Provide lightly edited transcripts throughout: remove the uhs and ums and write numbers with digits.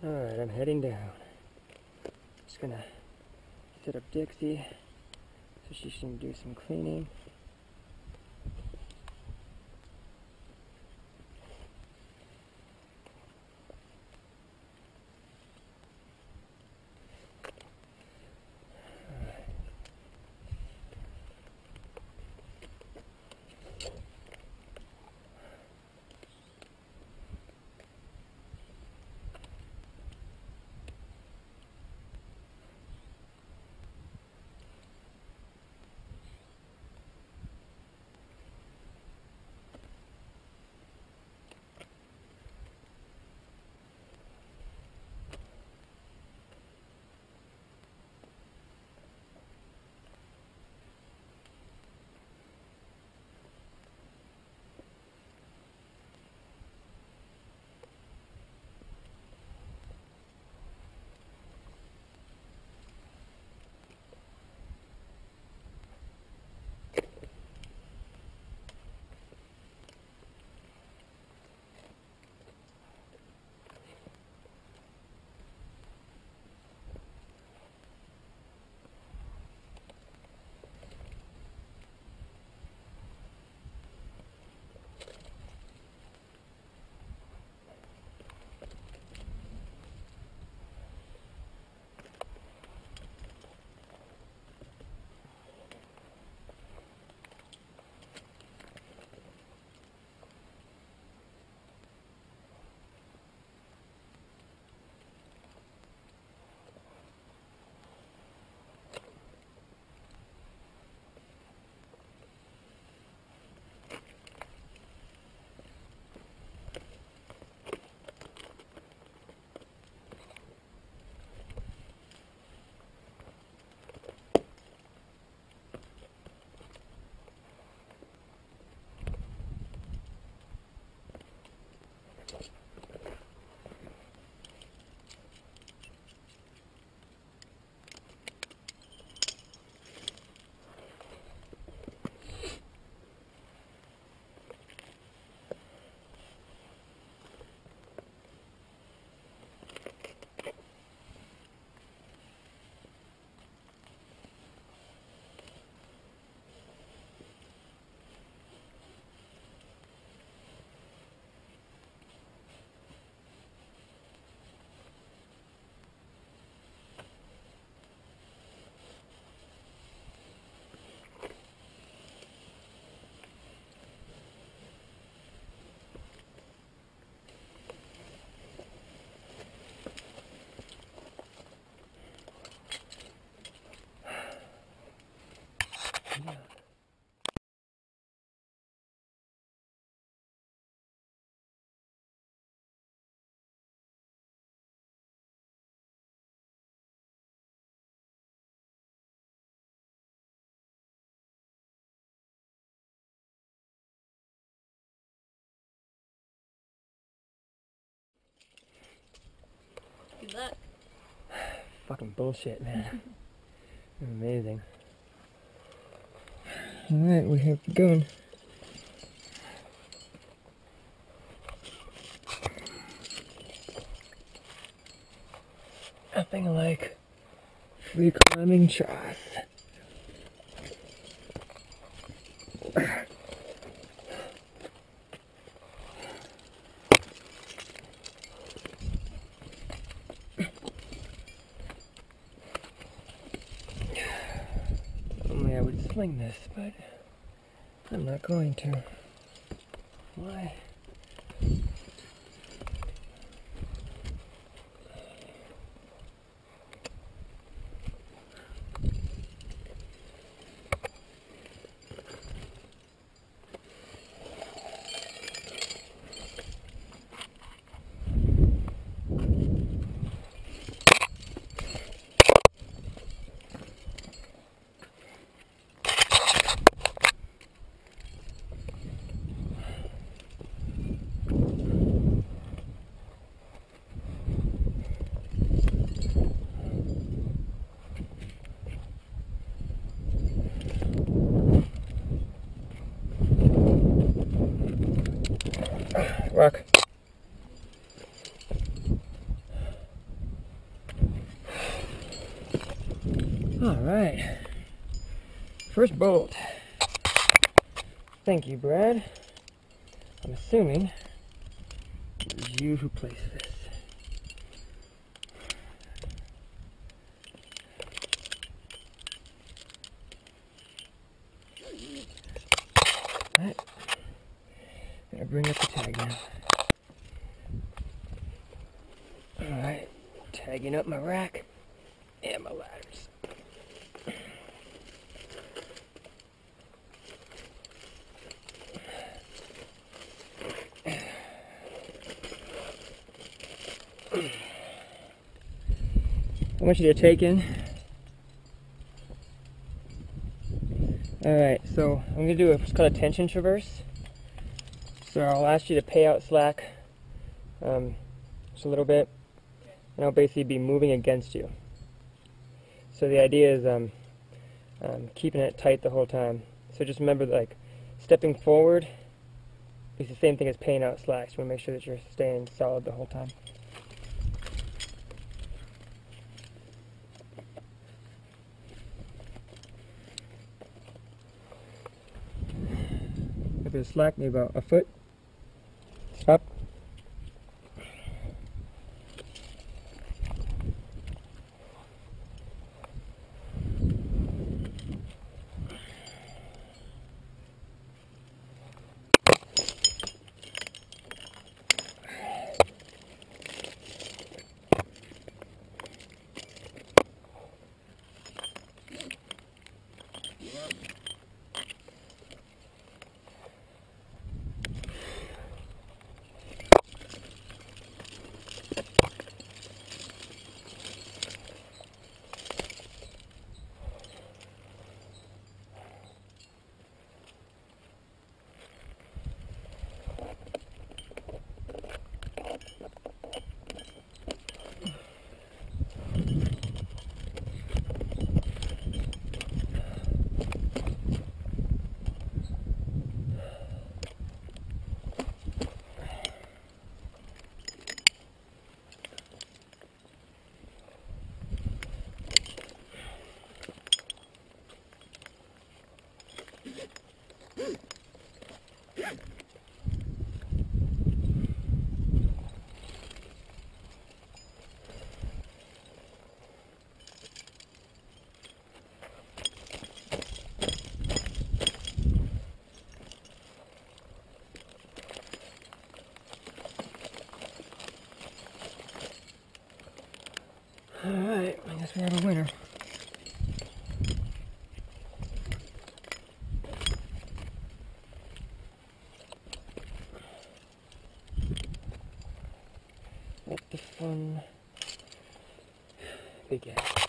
Alright, I'm heading down. Just gonna set up Dixie so she can do some cleaning. Good luck. Fucking bullshit, man. Amazing. Alright, we have begun. Nothing like free climbing shots. Only I would sling this, but I'm not going to. Why? Rock. All right. First bolt. Thank you, Brad. I'm assuming it was you who placed this. All right. I'm gonna bring up the tag now. All right. Tagging up my rack and my ladders. I want you to take in. Alright, so I'm going to do what's called a tension traverse. So I'll ask you to pay out slack just a little bit, and I'll basically be moving against you. So the idea is keeping it tight the whole time. So just remember, like, stepping forward is the same thing as paying out slack. So you want to make sure that you're staying solid the whole time. A bit of slack, maybe about a foot. Stop. Alright, I guess we have a winner. Let the fun begin.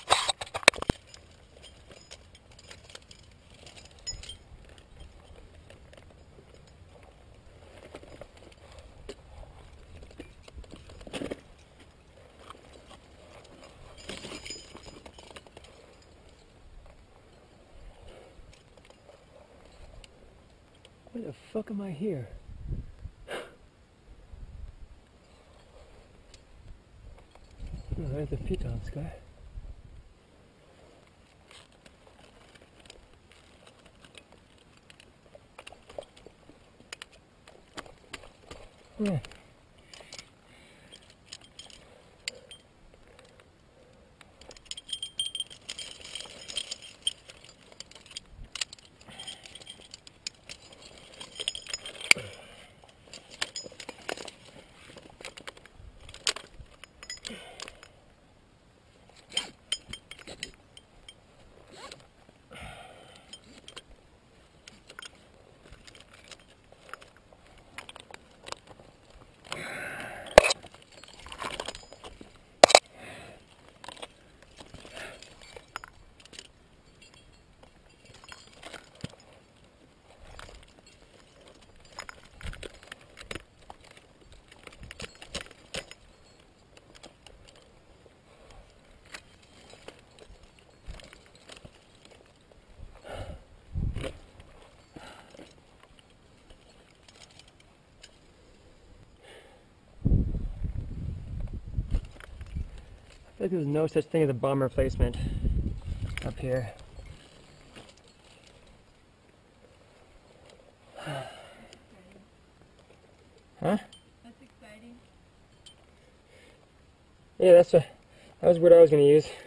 Why the fuck am I here? Oh, there's the pitons guy. Yeah. I feel like there's no such thing as a bomb replacement. A up here. Huh? That's exciting. Yeah, that was what I was going to use.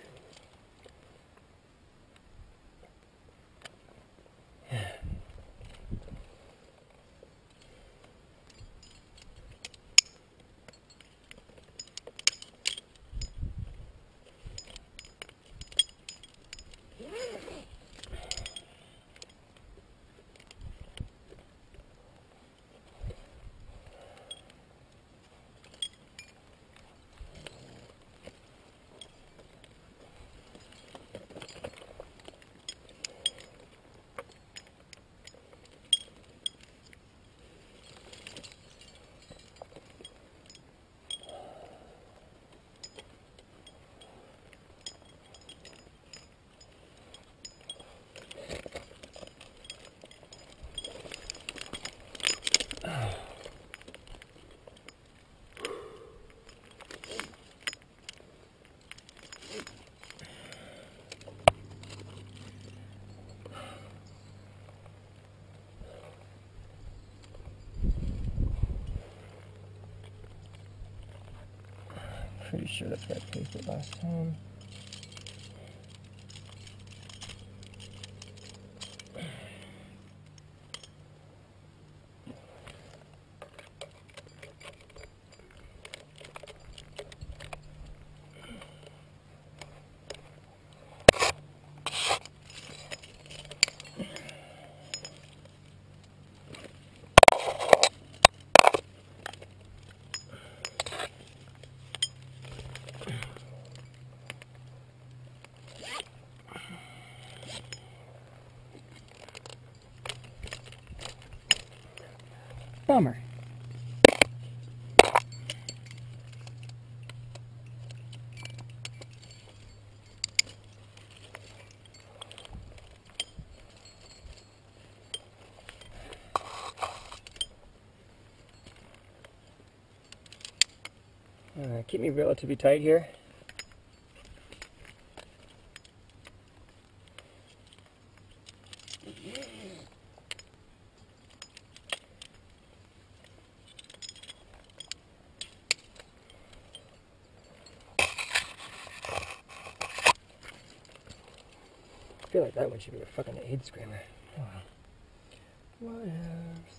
Pretty sure that's where I placed it last time. Bummer. Keep me relatively tight here. I feel like that one should be a fucking aid screamer. Oh well. What else?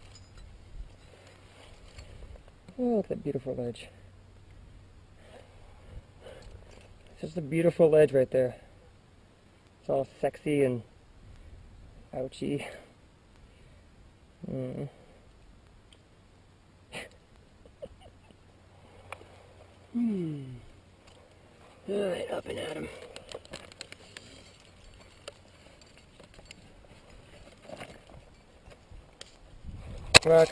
Oh, look at that beautiful ledge. It's just a beautiful ledge right there. It's all sexy and ouchy. Alright, up and at 'em. Rock.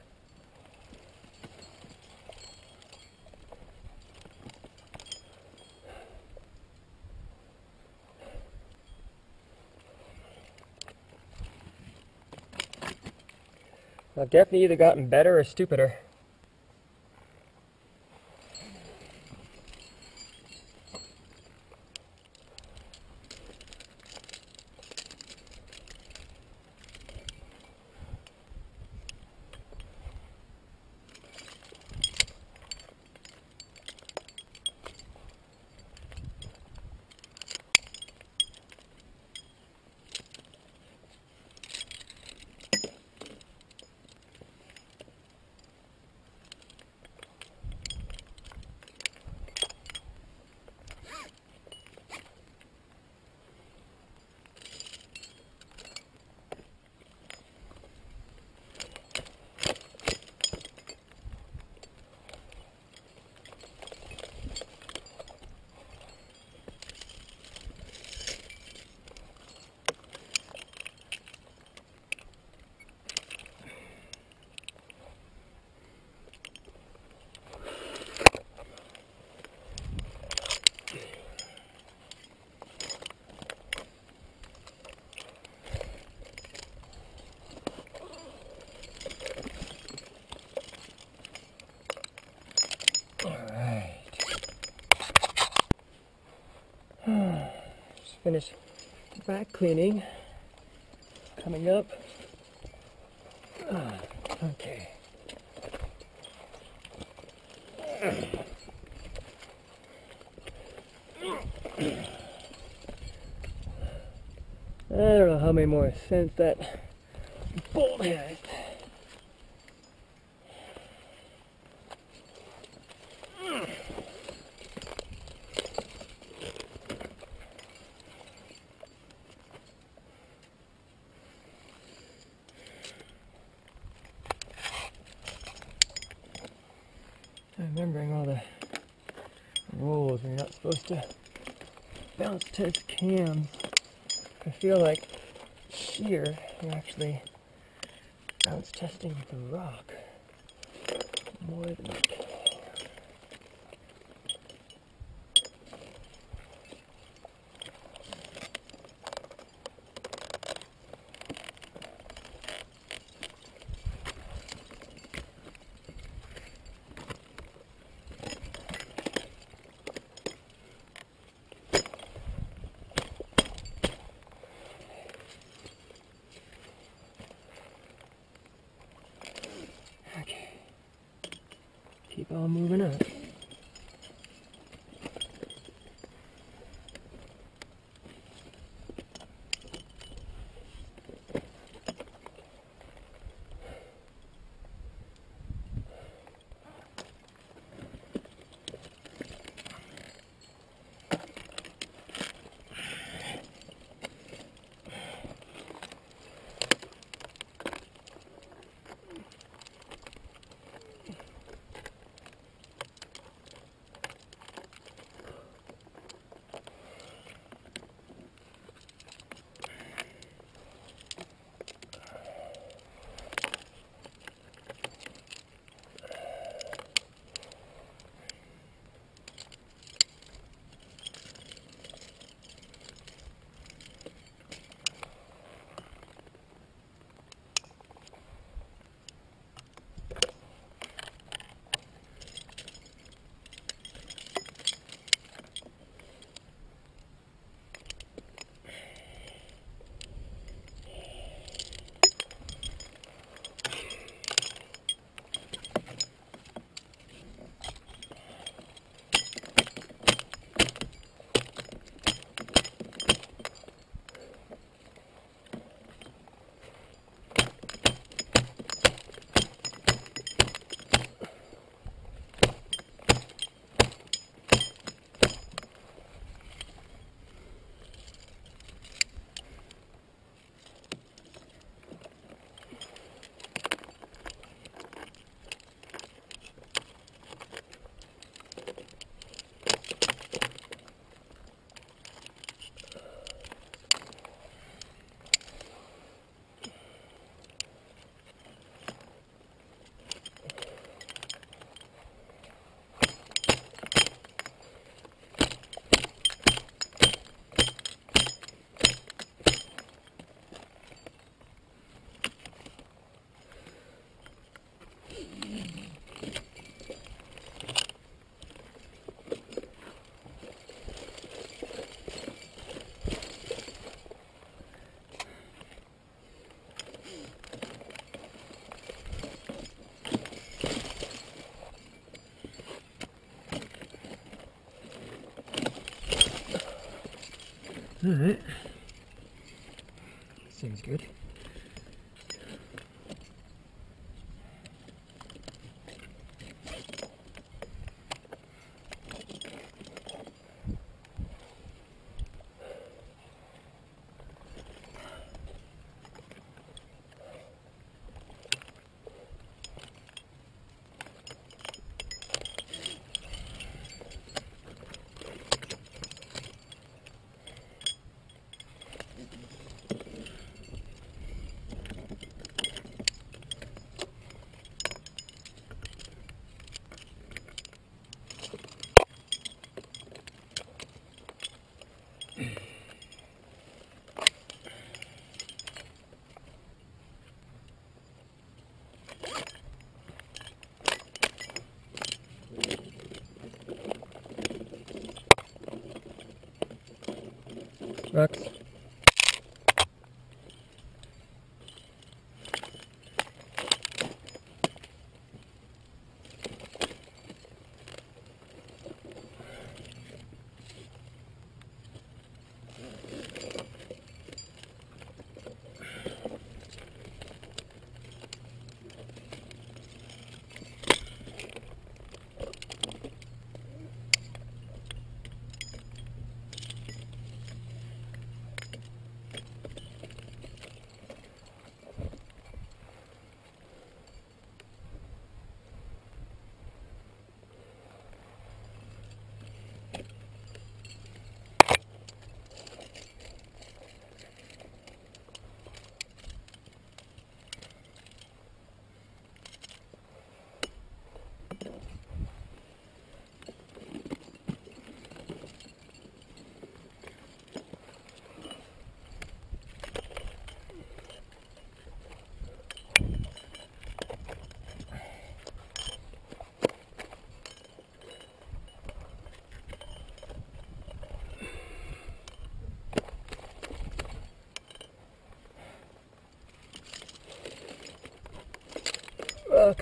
I've definitely either gotten better or stupider. Alright. Just finished artifact cleaning coming up. Okay. I don't know how many more cents that bolt has. Remembering all the rules, you're not supposed to bounce test cams. I feel like here you're actually bounce testing the rock more than the cam. Okay, keep on moving up. Alright. Seems good. Rocks. sucks.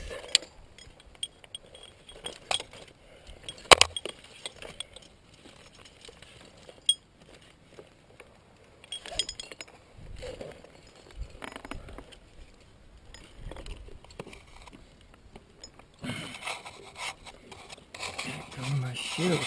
There goes my shoe.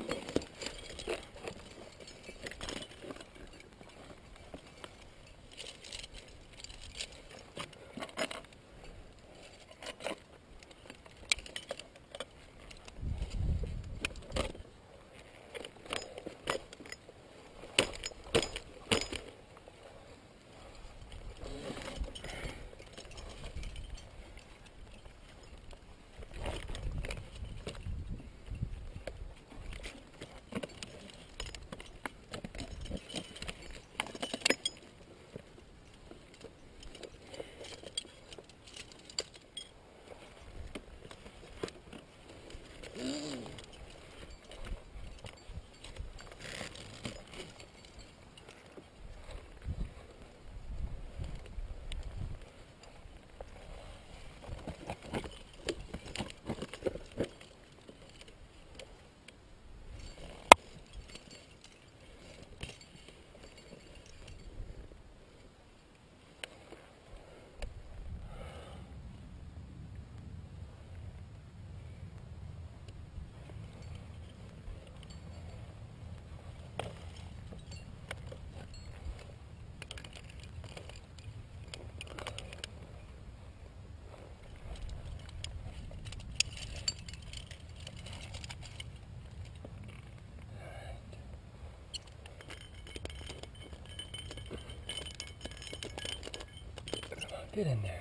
Get in there.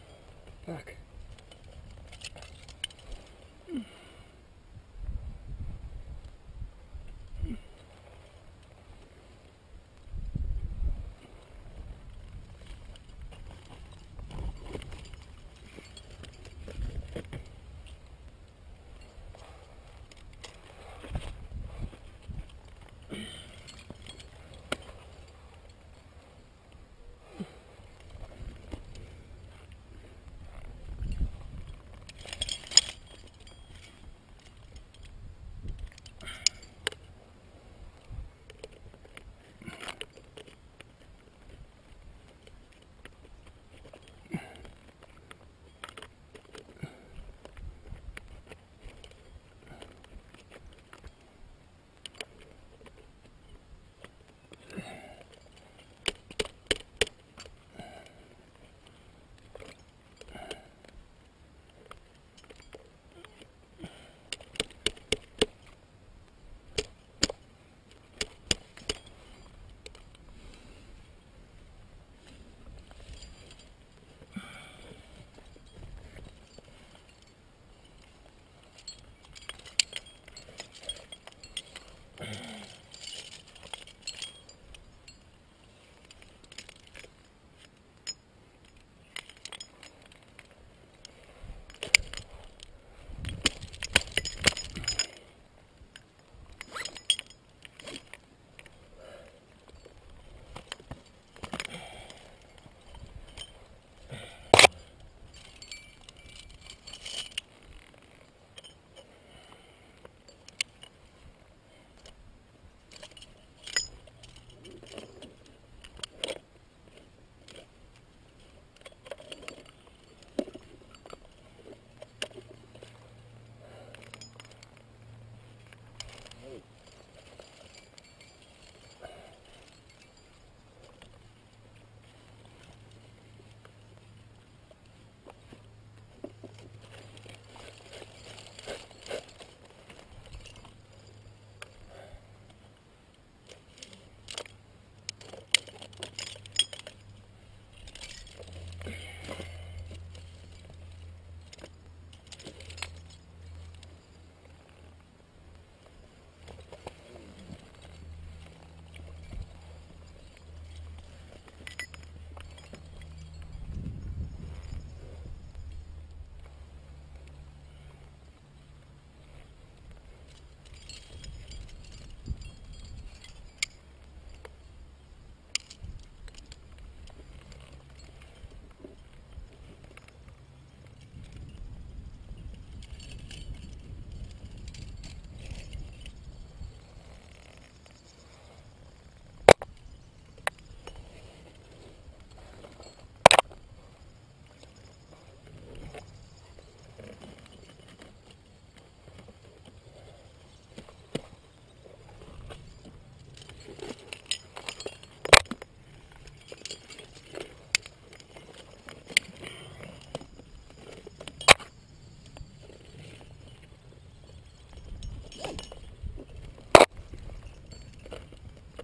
Fuck.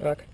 Rock.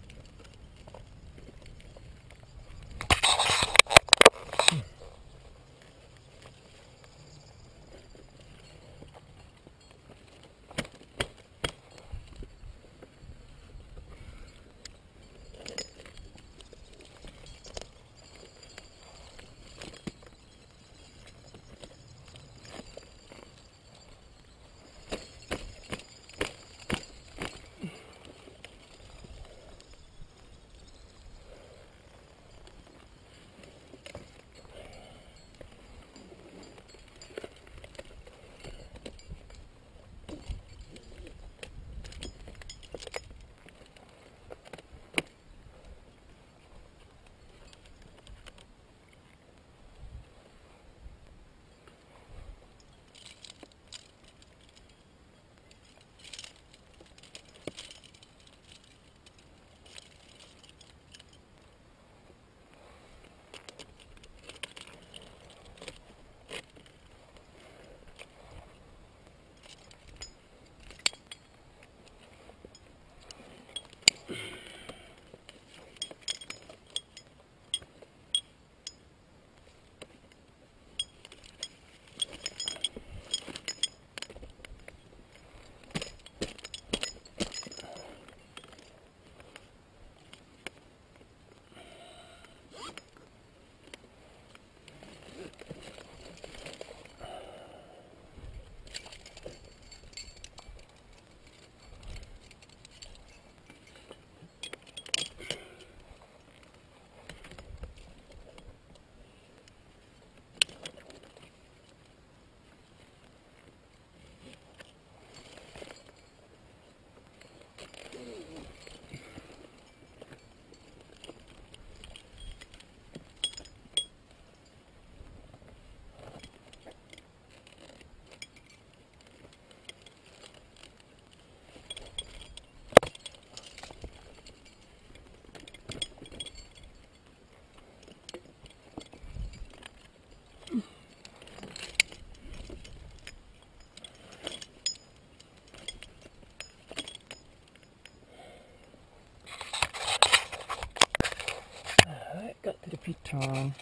Got to the piton.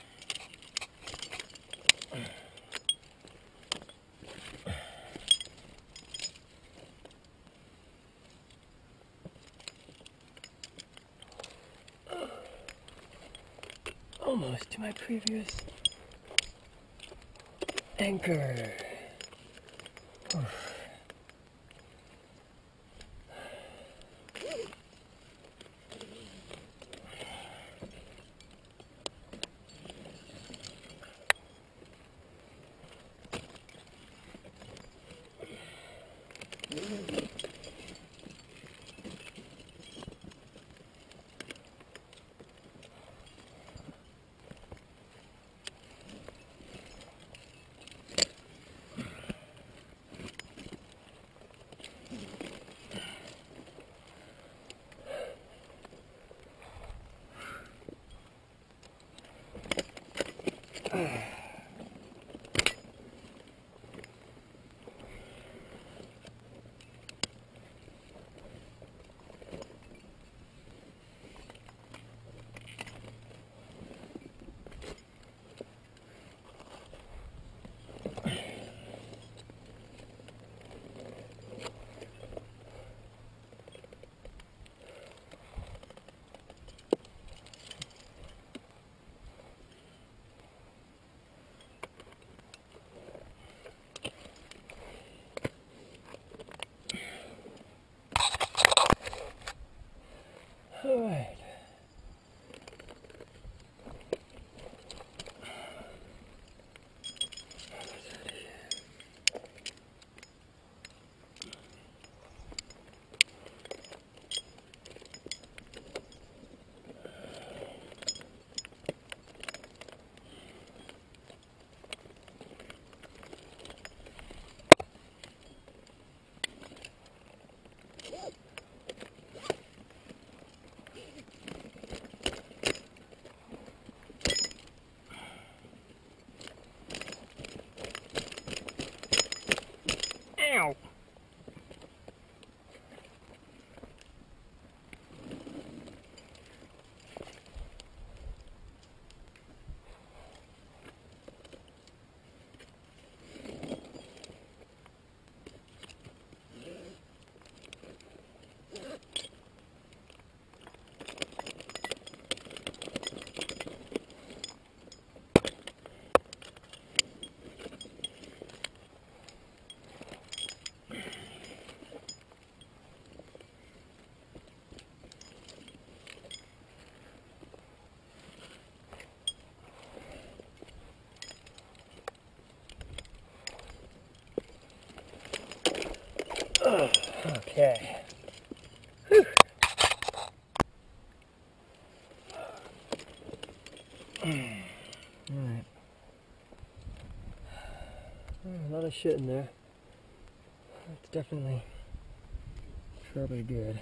Almost to my previous anchor. Oof. All right. Alright. A lot of shit in there. It's definitely probably good.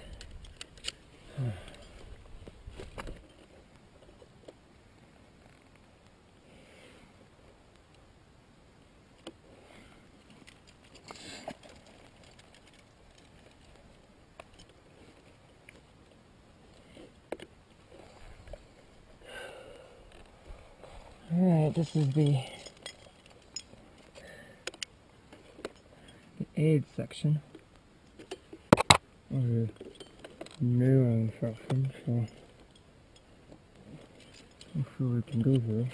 Alright, this is the aid section of the neuron section, so I'm sure we can go here.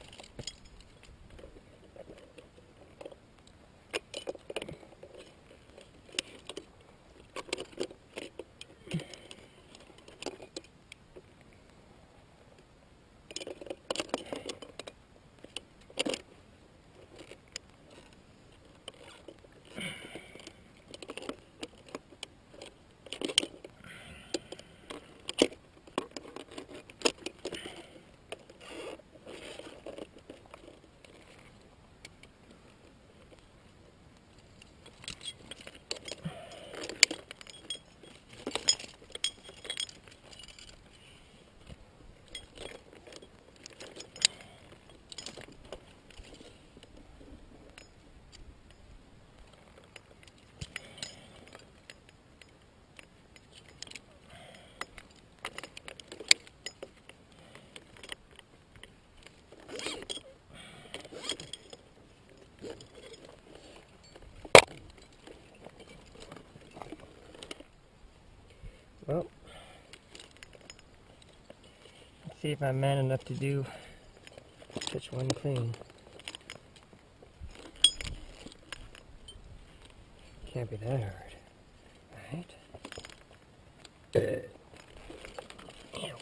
Well, let's see if I'm man enough to do such one clean. Can't be that hard, right? Ew.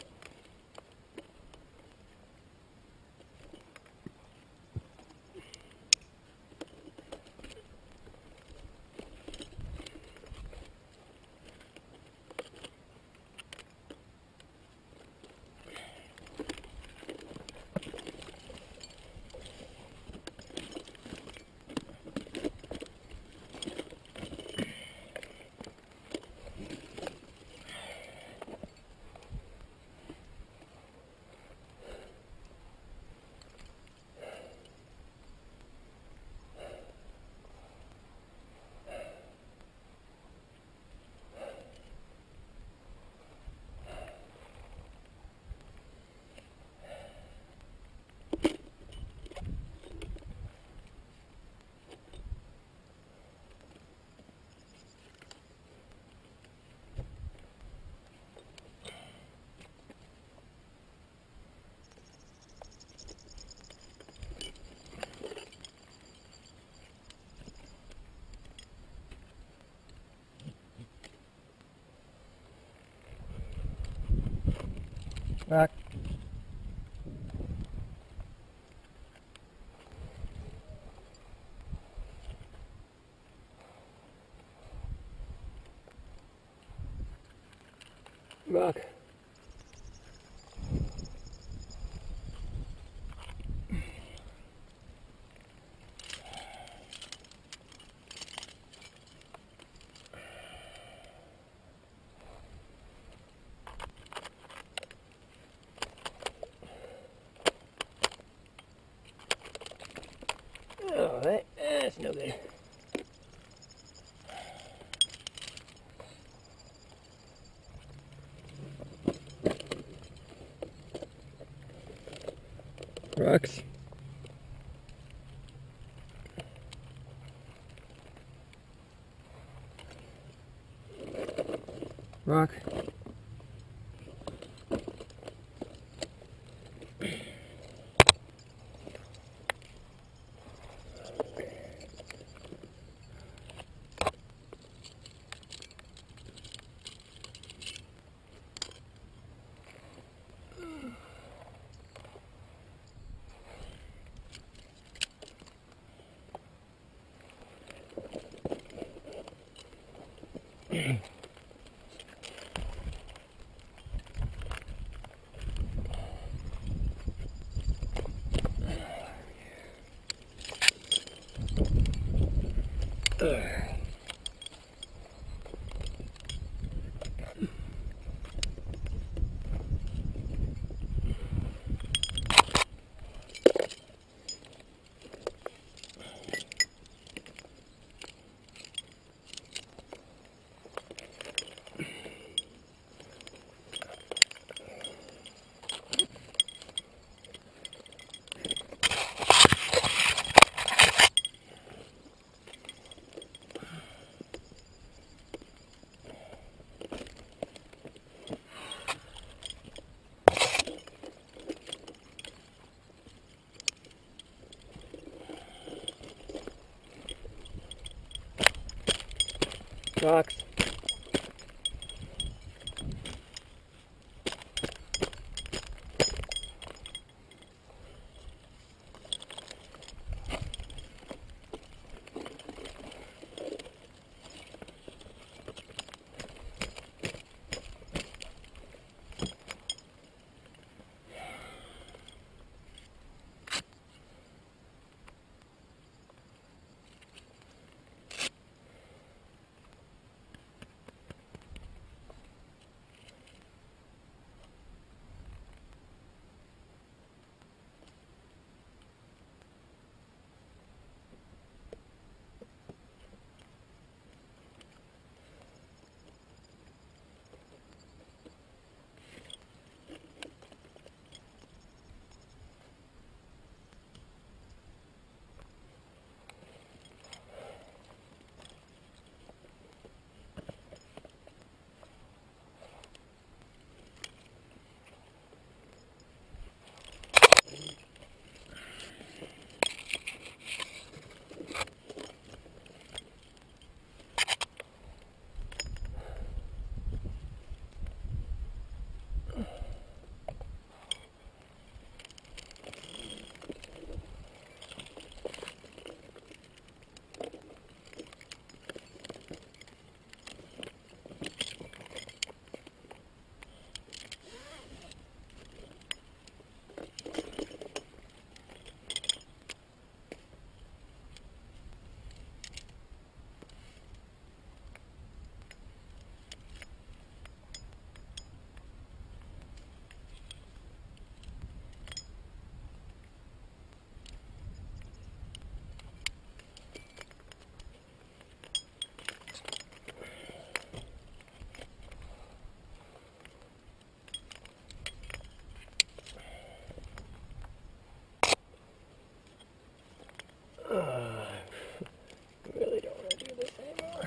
Rock. Rock. Oh, that's no good. Rocks. Rock. Rocks. Really don't want to do this anymore.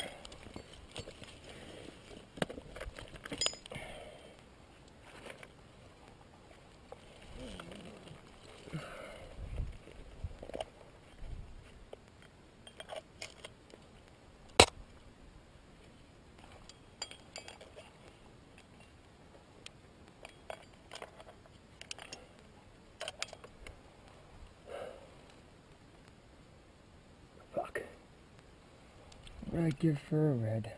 Fuck. What would I give for a red?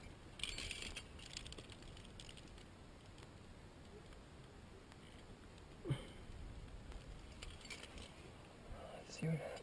Let's see what happens.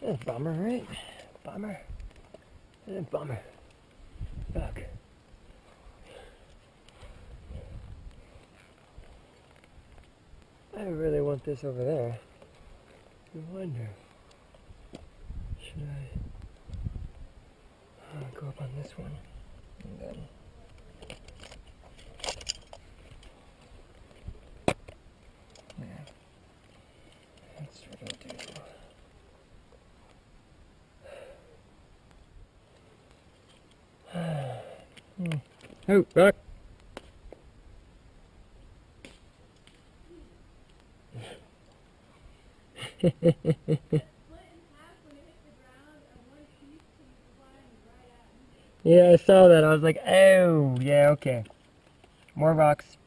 Bummer, right? Bummer. Bummer. Fuck. I really want this over there. I wonder. Should I go up on this one? And then. Yeah. That's what I'll do. Oh, rock! Yeah, I saw that. I was like, oh, yeah, okay. More rocks.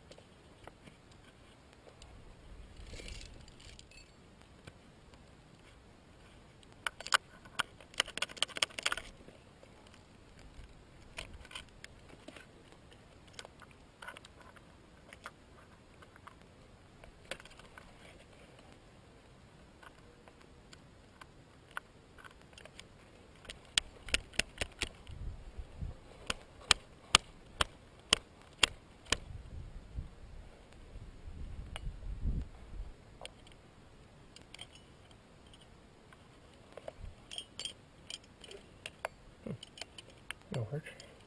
It'll work.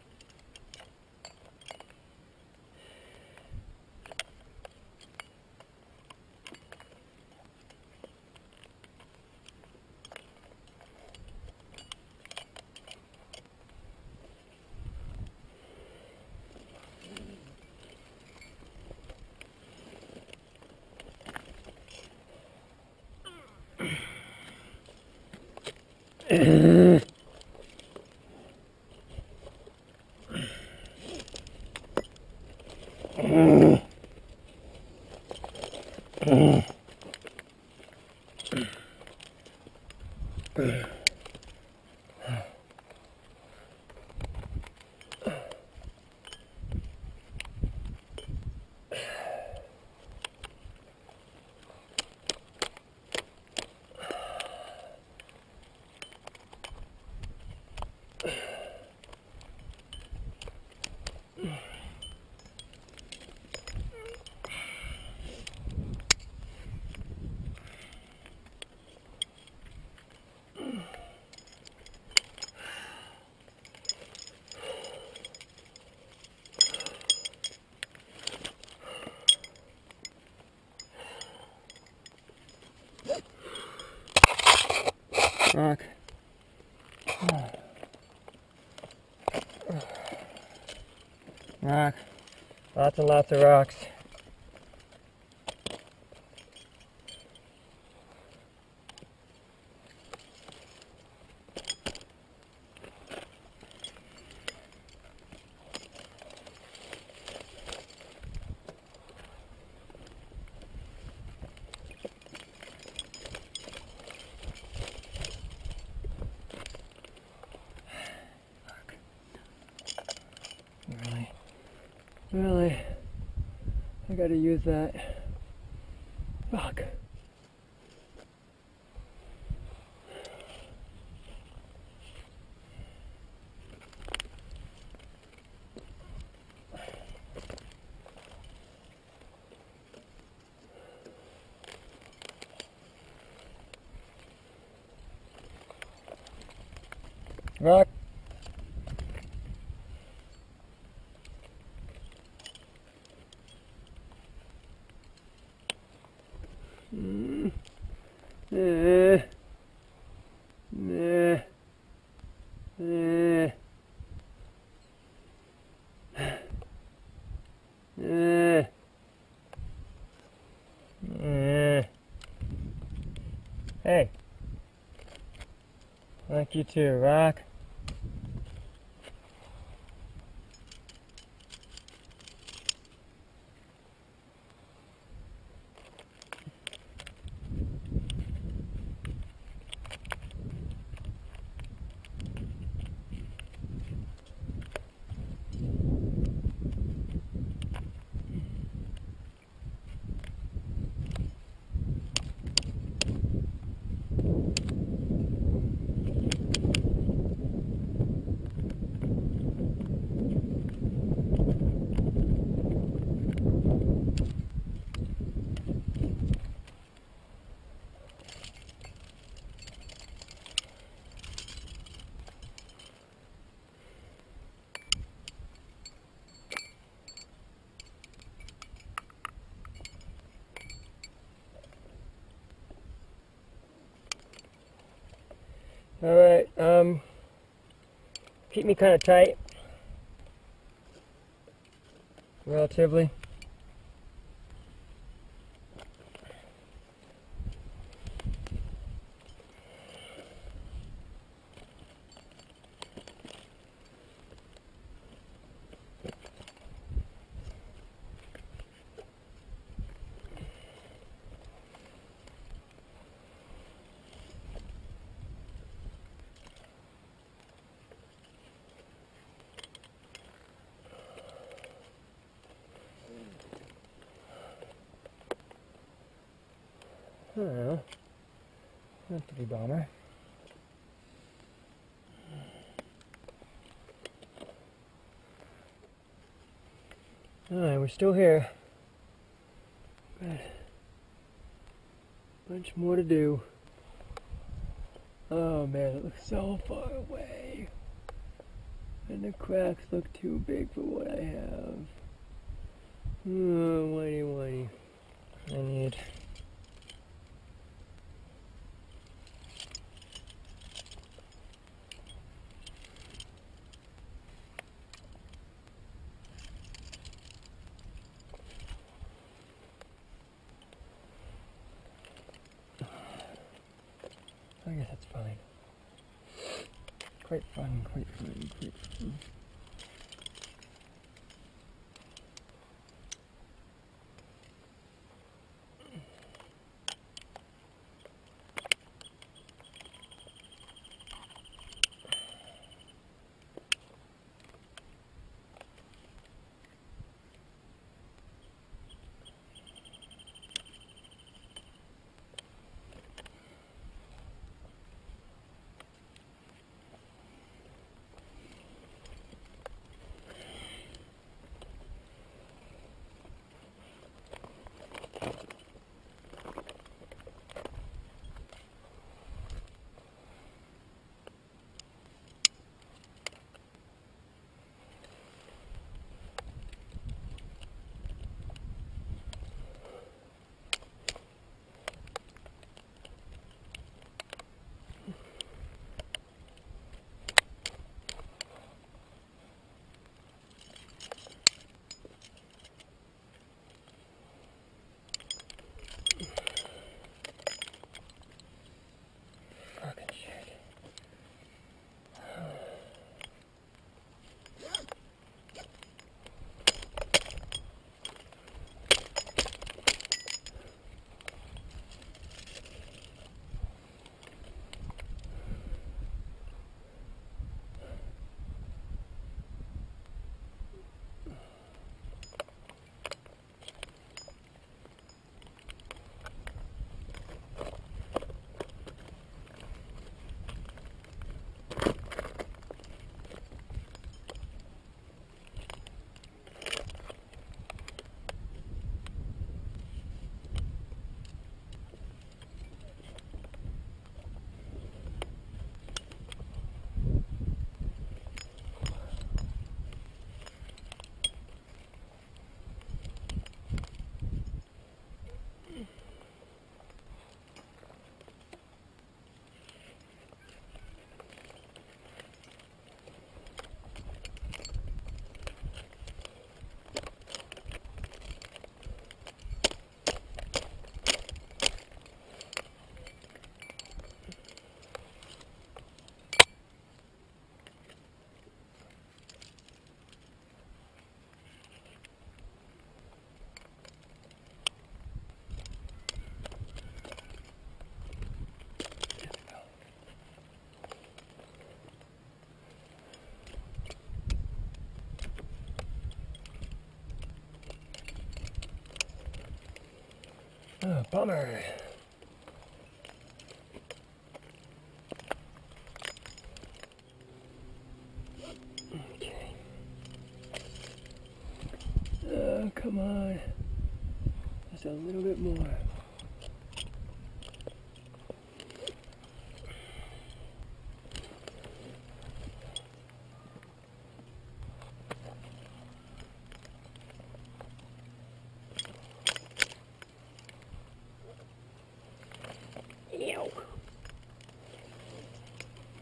Rock. Rock. Lots and lots of rocks. Really? I gotta use that. Fuck. Rock. Hey. Like you too, Rock. Alright, keep me kind of tight. Relatively. Oh, that's a pretty bummer. Alright, we're still here. Got a bunch more to do. Oh man, it looks so far away. And the cracks look too big for what I have. Oh, whitey whitey. I need... I guess that's fine. Quite fun, quite fun, quite fun. Oh, bummer. Okay. Oh, come on. Just a little bit more. Ew.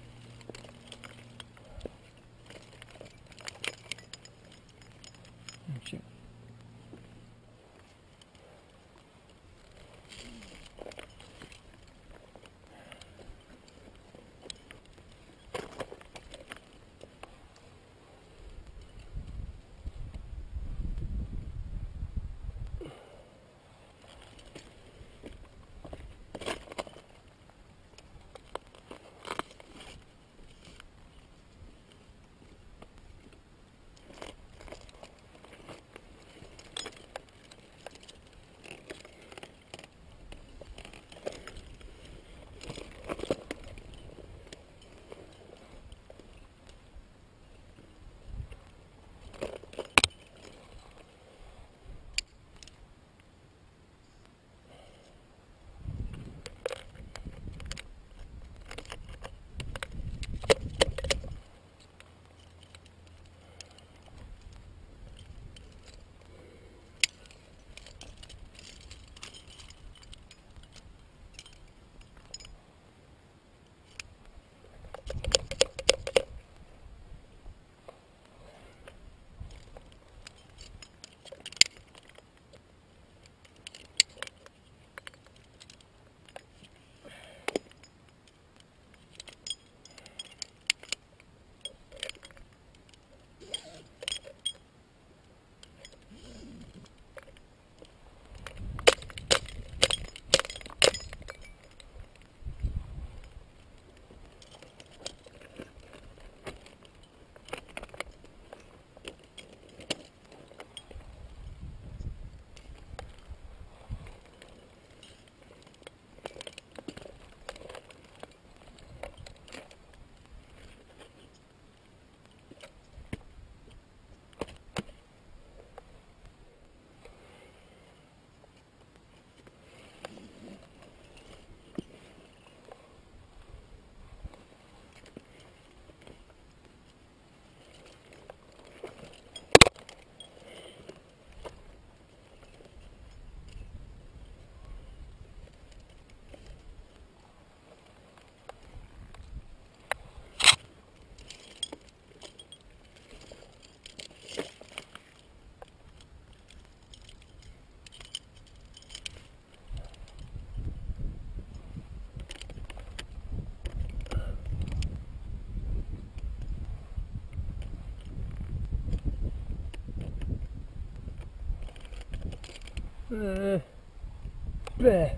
Bleh.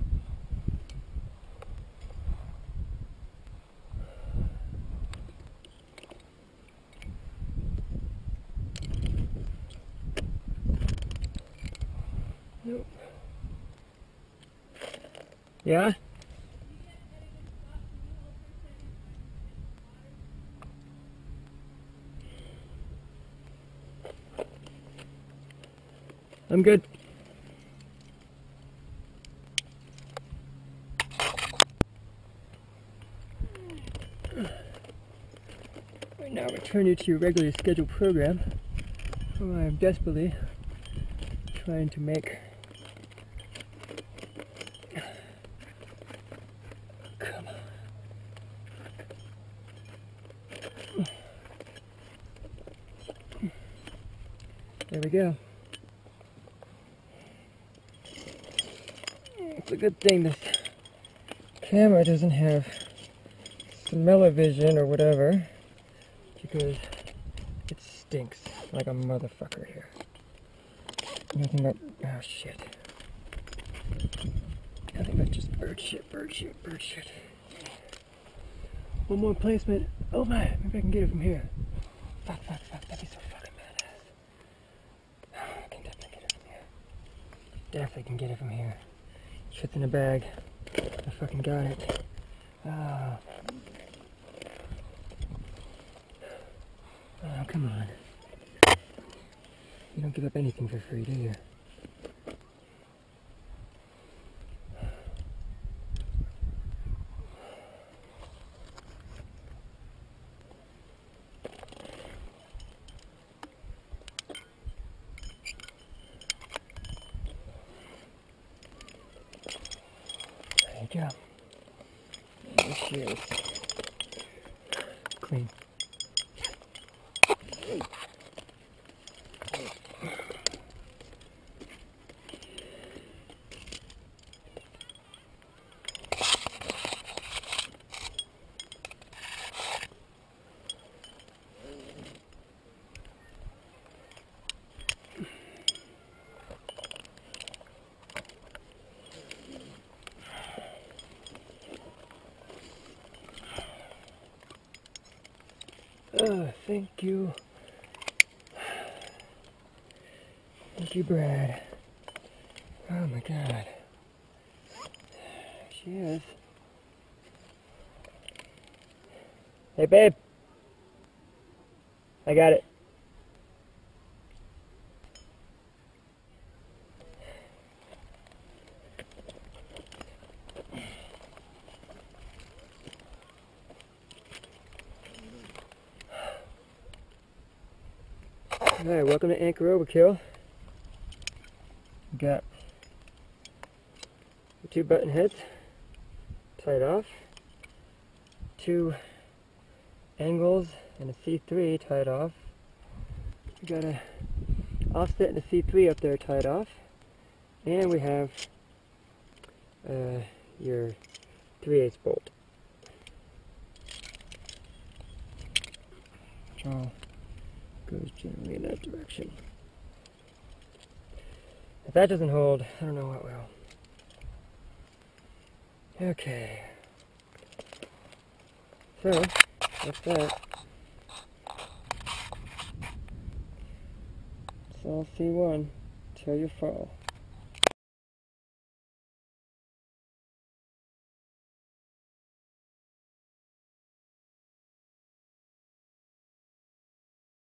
Nope. Yeah? I'm good. Right now, return you to your regularly scheduled program, where I am desperately trying to make. Come on. There we go. It's a good thing this camera doesn't have smell-o-vision or whatever, because it stinks like a motherfucker here. Nothing but, oh shit. Nothing but just bird shit, bird shit, bird shit. One more placement. Oh my, maybe I can get it from here. Fuck, fuck, fuck, that'd be so fucking badass. I can definitely get it from here. Definitely can get it from here. Fits in a bag. I fucking got it. Oh. Oh, come on. You don't give up anything for free, do you? There you go. There she is. Clean. Oh, thank you. Thank you, Brad. Oh my god. She is. Hey, babe. I got it. Alright, welcome to Anchor Overkill. We got the 2 button heads tied off, 2 angles and a C3 tied off. We got a offset and a C3 up there tied off, and we have your 3/8 bolt. Which all goes generally in that direction. If that doesn't hold, I don't know what will. Okay. So, that's that. It's all C1 till you fall.